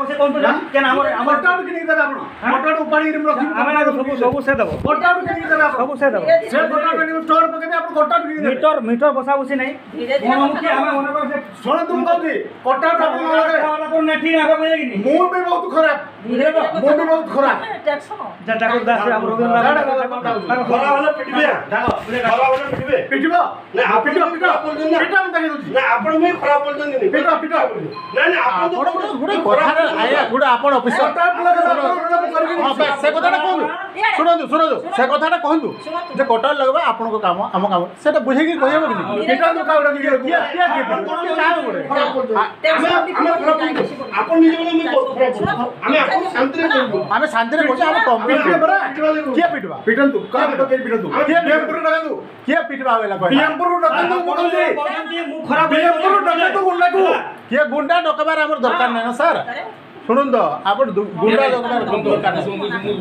से कौन तो केन हमर कोटाउट के नहीं देबे आपण कोटाउट उपाड़ी रे रखी हमें सब से देबो कोटाउट के नहीं देबे आपण सब से देबो से कोटाउट के स्टोर पके आपण कोटाउट के नहीं देबे मीटर बसा बसी नहीं मुखी हमें मन को से सुन तुम कहती कोटाउट आपण लगे वाला को नेठी आगे बोले कि नहीं मुंह भी बहुत खराब मुंह भी बहुत खराब जा ठाकुर दास हम रोबिन खरा वाला पिटबे खरा वाला पिटबे पिटबो ना आप पिटो पिटा में देखि दउची ना आपण में खराब बोलते नहीं पिटा पिटा ना ना आपण तो गुडे कोठा आया गुडे आपण ऑफिसर कोटाउट लगे हां से कथाटा कहू सुनंदु से कथाटा कहू जे कोटाउट लगबा आपण को काम हम काम सेटा बुझे कि कहबो कि नहीं पिटा तो काउडा कि किया काम गुडे आपण निजे बोले मैं खराब हमें आपण शांति रे कहू हमें शांति रे कहू हम कंप्लीट बरा किया पिटवा पिटन तू का पिटो के पिटन तू किया बीएमपुर लगा तू किया पिटवा वाला कोई बीएमपुर डका तू बोलजी मुख खराब बीएमपुर डका तू गुंडा को किया गुंडा डकबार हमर दरकार नै ना सर सुनुन तो आपण गुंडा डकबार दरकार नै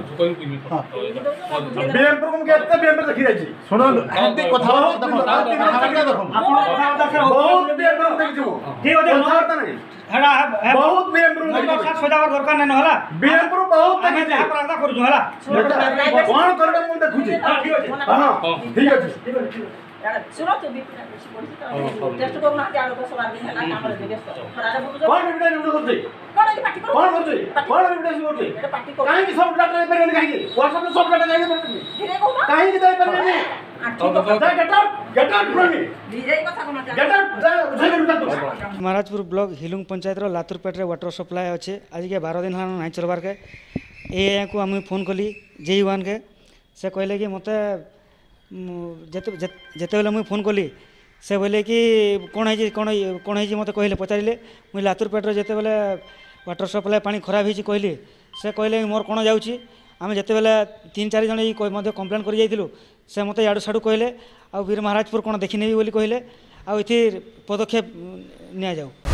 बीएमपुर को केते बीएमपुर देखि जाई सुनुन एते कथा देखो बहुत बीएमपुर देखि जो ठीक हो कथा नै हेडा बहुत बीएमपुर देखि साथ सजावर दरकार नै होला बीएमपुर बहुत हमें देखि जहां प्रार्थना करू होला कोन करबे मु देखुची ठीक अछि हां ठीक अछि सुनो तो भी टेस्ट करू ना आलो तो सवाल दिन है काम रे व्यस्त खरारे बुझो कोन बिटा न्यूज करते कोन की पार्टी कोन करते कोन बिटा से करते एटा पार्टी को काहे की सब डाटा दे परबे काहे की व्हाट्सएप में सब डाटा जाई परबे धीरे को ना काहे की दे परबे नहीं जा गेट आउट फ्रॉम मी धीरे कथा कोना गेट आउट जा उठे के बिटा तू महाराजपुर ब्लॉक हिलुंग पंचायत रो लातुरपेट रे वाटर सप्लाई अच्छे आज के 12 दिन हां नहीं चलबार के ए को हम फोन कली J1 के से कहले कि मते जेते बेले मुई फोन कली से बोले कि कौन है मत कहले पचारे मुई लातुरपेट जेते बेले वाटर सप्लाई पानी खराब होती कहली से कहले मोर कौन जाऊँगी आम जिते बेले 3-4 जन कम्प्लेन कर जाइलु से मत याडू साडू कहले आ वीर महाराजपुर कौन देखी नेबी बोली कहले आ पदक्षेप नि जाऊ।